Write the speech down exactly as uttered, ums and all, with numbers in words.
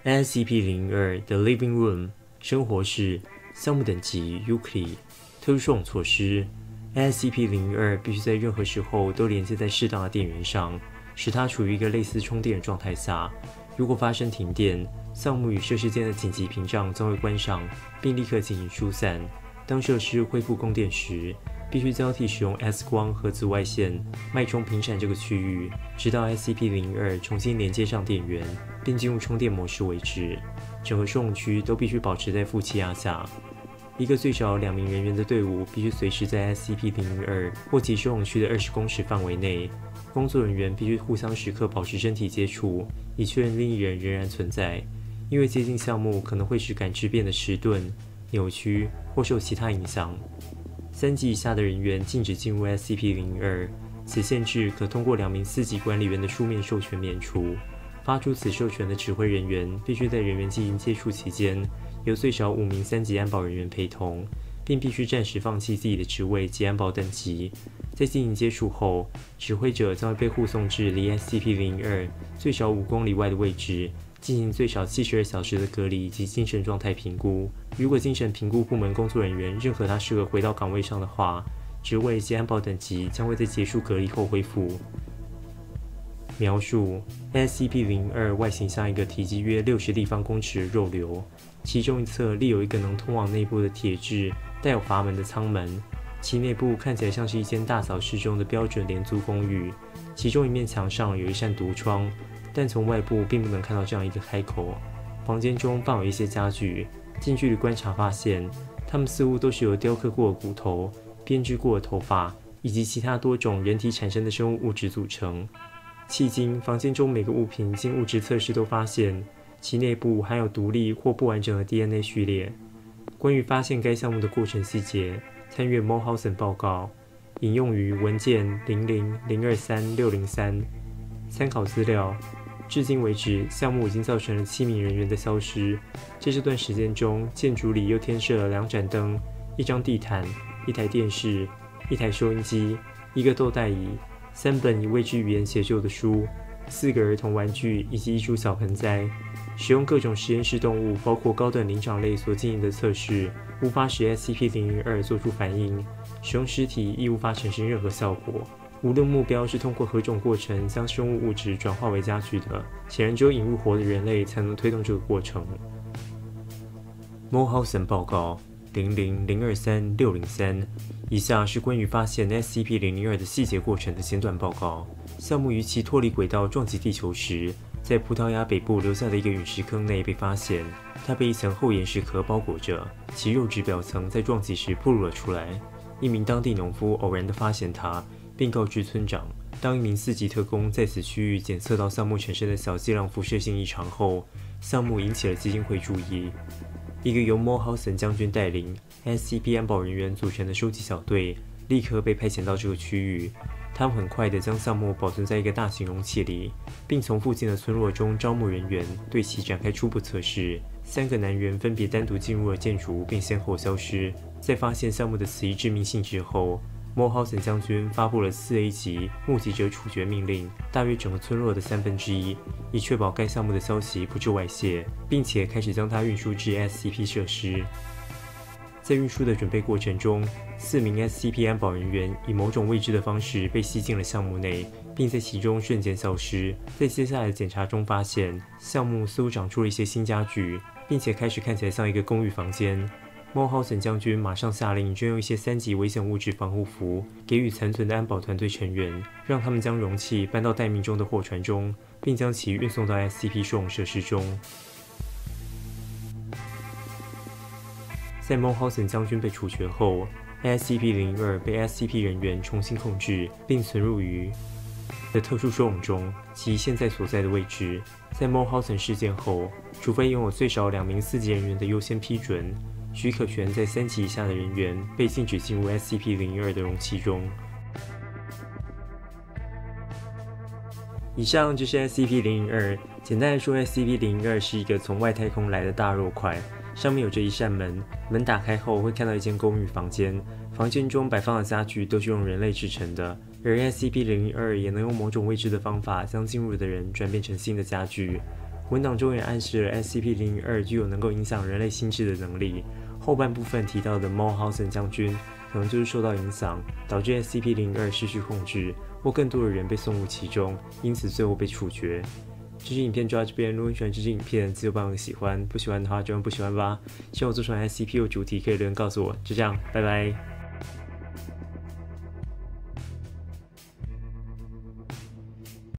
：S C P 零零二 The Living Room 生活室项目等级 Euclid 特殊收容措施 ：S C P 零零二 必须在任何时候都连接在适当的电源上，使它处于一个类似充电的状态下。如果发生停电，项目与设施间的紧急屏障将会关上，并立刻进行疏散。当设施恢复供电时，必须交替使用 X 光和紫外线脉冲频闪这个区域，直到 S C P 零零二 重新连接上电源，并进入充电模式为止。整个收容区都必须保持在负气压下。一个最少两名人员的队伍必须随时在 S C P 零零二 或其收容区的二十公尺范围内。工作人员必须互相时刻保持身体接触，以确认另一人仍然存在。因为接近项目可能会使感知变得迟钝、扭曲或受其他影响。三级以下的人员禁止进入 S C P 零零二，此限制可通过两名四级管理员的书面授权免除。发出此授权的指挥人员必须在人员进行接触期间，由最少五名三级安保人员陪同，并必须暂时放弃自己的职位及安保等级。在进行接触后，指挥者将会被护送至离 S C P 零零二最少五公里外的位置，进行最少七十二小时的隔离及精神状态评估。如果精神评估部门工作人员认可他适合回到岗位上的话，职位及安保等级将会在结束隔离后恢复。描述 ：S C P 零零二 外形像一个体积约六十立方公尺的肉瘤，其中一侧立有一个能通往内部的铁质带有阀门的舱门，其内部看起来像是一间大小适中的标准廉租公寓。其中一面墙上有一扇独窗，但从外部并不能看到这样一个开口。房间中放有一些家具，近距离观察发现，它们似乎都是由雕刻过的骨头、编织过的头发以及其他多种人体产生的生物物质组成。迄今，房间中每个物品经物质测试都发现，其内部含有独立或不完整的 D N A 序列。关于发现该项目的过程细节，参阅 Mulhausen 报告，引用于文件零零零二三六零三。参考资料：至今为止，项目已经造成了七名人员的消失。在这段时间中，建筑里又添设了两盏灯、一张地毯、一台电视、一台收音机、一个豆袋椅、三本以未知语言写就的书、四个儿童玩具以及一株小盆栽。使用各种实验室动物，包括高等灵长类所进行的测试，无法使 S C P 零零二 做出反应。使用尸体亦无法产生任何效果。无论目标是通过何种过程将生物物质转化为家具的，显然只有引入活的人类才能推动这个过程。Mulhausen 报告零零零二三六零三。以下是关于发现 S C P 零零二 的细节过程的简短报告。项目于其脱离轨道撞击地球时，在葡萄牙北部留下的一个陨石坑内被发现，它被一层厚岩石壳包裹着，其肉质表层在撞击时暴露了出来。一名当地农夫偶然地发现它，并告知村长。当一名四级特工在此区域检测到项目产生的小剂量辐射性异常后，项目引起了基金会注意。一个由 Mulhausen 将军带领 S C P 安保人员组成的收集小队立刻被派遣到这个区域。他们很快地将项目保存在一个大型容器里，并从附近的村落中招募人员，对其展开初步测试。三个男人分别单独进入了建筑，并先后消失。在发现项目的此一致命性质后，Mulhausen 将军发布了 四 A 级目击者处决命令，大约整个村落的三分之一，以确保该项目的消息不致外泄，并且开始将它运输至 S C P 设施。在运输的准备过程中，四名 S C P 安保人员以某种未知的方式被吸进了项目内，并在其中瞬间消失。在接下来的检查中发现，项目似乎长出了一些新家具，并且开始看起来像一个公寓房间。Mulhausen 将军马上下令捐用一些三级危险物质防护服给予残存的安保团队成员，让他们将容器搬到待命中的货船中，并将其运送到 S C P 收容设施中。在 Mulhausen 将军被处决后 ，S C P 零零二 被 S C P 人员重新控制，并存入于的特殊收容中，其现在所在的位置。在 Mulhausen 事件后，除非拥有最少两名四级人员的优先批准，许可权在三级以下的人员被禁止进入 S C P 零零二 的容器中。以上就是 S C P 零零二。简单来说 ，S C P 零零二 是一个从外太空来的大肉块，上面有着一扇门，门打开后会看到一间公寓房间，房间中摆放的家具都是用人类制成的，而 S C P 零零二 也能用某种未知的方法将进入的人转变成新的家具。 文档中也暗示了 S C P 零零二 具有能够影响人类心智的能力。后半部分提到的 Mulhausen 将军可能就是受到影响，导致 S C P 零零二 失去控制，或更多的人被送入其中，因此最后被处决。这支影片就到这边，如果你喜欢这支影片，自由帮我喜欢，不喜欢的话就按不喜欢吧。希望我做出来的 S C P 有主题可以留言告诉我。就这样，拜拜。